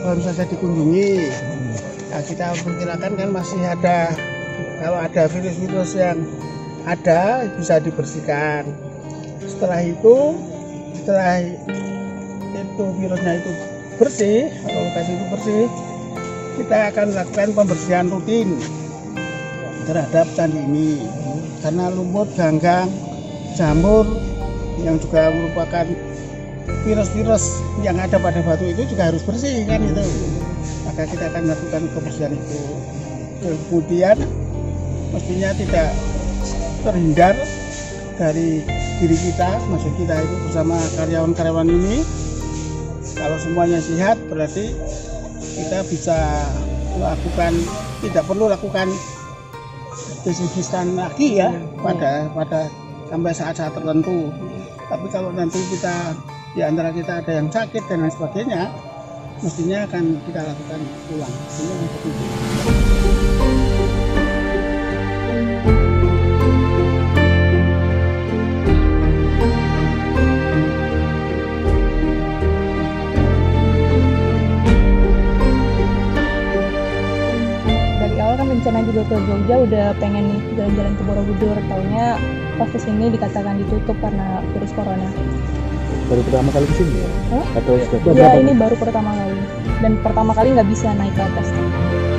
baru saja dikunjungi. Nah, kita perkirakan kan masih ada, kalau ada virus-virus yang ada bisa dibersihkan. Setelah itu virusnya itu bersih, atau lokasi itu bersih, kita akan lakukan pembersihan rutin terhadap candi ini. Karena lumut, ganggang, jamur yang juga merupakan virus-virus yang ada pada batu itu juga harus bersih kan itu. Maka kita akan lakukan kebersihan itu. Kemudian mestinya tidak terhindar dari diri kita, maksud kita itu bersama karyawan-karyawan ini. Kalau semuanya sehat berarti kita bisa lakukan, tidak perlu lakukan desinfektan lagi ya pada sampai saat-saat tertentu. Tapi kalau nanti kita di antara kita ada yang sakit dan lain sebagainya, mestinya akan kita lakukan ulang. Ini yang ketiga. Rencana juga ke Jogja, udah pengen nih jalan-jalan ke Borobudur, taunya pas kesini dikatakan ditutup karena virus corona. Baru pertama kali kesini ya? Atau Ya ini baru pertama kali, dan pertama kali nggak bisa naik ke atas.